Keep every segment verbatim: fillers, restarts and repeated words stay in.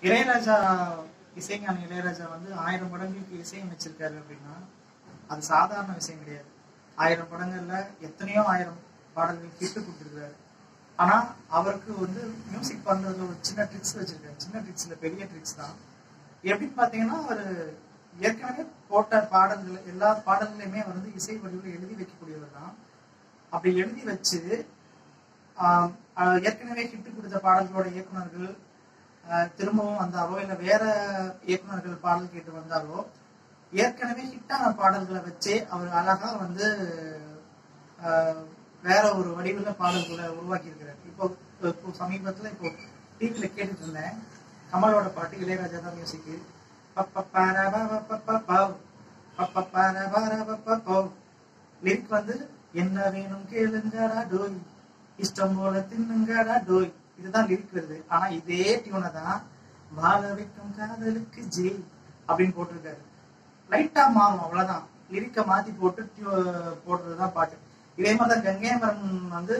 இளையராஜா இசைஞானி இளையராஜா வந்து ஆயிரம் படங்களுக்கு இசையமைச்சிருக்காரு அப்படின்னா அது சாதாரண விஷயம் கிடையாது. ஆயிரம் படங்கள்ல எத்தனையோ ஆயிரம் பாடல்கள் கேட்டு கொடுத்துருக்காரு. ஆனா அவருக்கு வந்து மியூசிக் பண்றதுல ஒரு சின்ன ட்ரிக்ஸ் வச்சிருக்காரு. சின்ன ட்ரிக்ஸ்ல பெரிய ட்ரிக்ஸ் தான். எப்படின்னு பாத்தீங்கன்னா, அவர் ஏற்கனவே போட்ட பாடல்கள் எல்லா பாடல்களையுமே வந்து இசை வடிவில் எழுதி வைக்கக்கூடியவர் தான். அப்படி எழுதி வச்சு ஆஹ் ஏற்கனவே ஹிட்டு கொடுத்த பாடல்களோட இயக்குநர்கள் திரும்பவும் வந்தாலோ இல்ல வேற இயக்குநர்கள் பாடல் கேட்டு வந்தாலோ ஏற்கனவே ஹிட்டான பாடல்களை வச்சே அவர் அழகா வந்து வேற ஒரு வடிவில் பாடல்களை உருவாக்கி இருக்கிறார். இப்போ இப்போ சமீபத்துல இப்போ டிவியில கேட்டுட்டு இருந்தேன், கமலோட பாட்டு, இளையராஜா தான் மியூசிக்கு. லிரிக் வந்து என்ன வேணும் கேளுங்கடா டோய், இஷ்டம் போல தின்னுங்கடா டோய், இதுதான் லிரிக் வருது. ஆனா இதே டியூனை தான் வாழ வைக்கும் காதலுக்கு ஜெய் அப்படின்னு போட்டிருக்காரு. லைட்டா மாறும், அவ்வளவுதான். லிரிக்க மாத்தி போட்டு போடுறதுதான் பாட்டு. இதே மாதிரிதான் கங்கைமரன் வந்து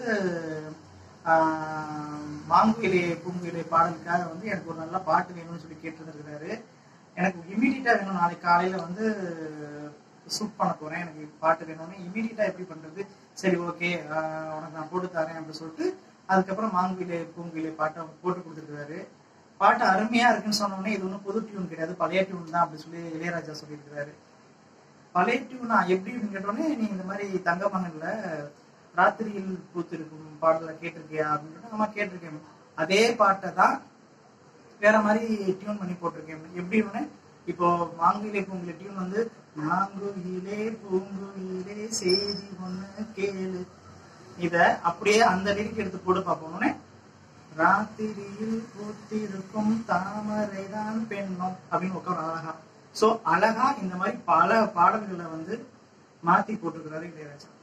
ஆஹ் மாங்குயிலே பூங்குயிலே பாடலுக்காக வந்து எனக்கு ஒரு நல்ல பாட்டு வேணும்னு சொல்லி கேட்டுருந்துருக்காரு. எனக்கு இமீடியட்டா வேணும், நாளைக்கு காலையில வந்து ஷூட் பண்ண போறேன், எனக்கு பாட்டு வேணும்னு. இமீடியட்டா எப்படி பண்றது, சரி ஓகே உனக்கு நான் போட்டு தரேன் அப்படின்னு சொல்லிட்டு அதுக்கப்புறம் மாங்குயிலே பூங்குயிலே பாட்டை போட்டு கொடுத்துருக்காரு. பாட்டு அருமையா இருக்குன்னு சொன்னோடனே இது ஒன்றும் புது டியூன் கிடையாது, பழைய டியூன் தான் அப்படின்னு சொல்லி இளையராஜா சொல்லியிருக்கிறாரு. பழைய டியூனா எப்படின்னு கேட்டோடனே, நீ இந்த மாதிரி தங்கமகன்ல ராத்திரியில் பூத்திருக்கும் பாடலை கேட்டிருக்கியா அப்படின்னு. ஆமா கேட்டிருக்கேன். அதே பாட்டை தான் வேற மாதிரி டியூன் பண்ணி போட்டிருக்கேன். எப்படின்னு, இப்போ மாங்குயிலே பூங்குயிலே டியூன் வந்து மாங்குயிலே பூங்குயிலே செய்தி ஒண்ணு கேளு, இத அப்படியே அந்த லிரிக் எடுத்து போட்டு பார்ப்போம்னே, ராத்திரியில் பூத்திருக்கும் தாமரை தான் பெண்ணும் அப்படின்னு உட்கார அழகா. சோ அழகா இந்த மாதிரி பல பாடல்களை வந்து மாத்தி போட்டிருக்கிறாரு இளையராஜா.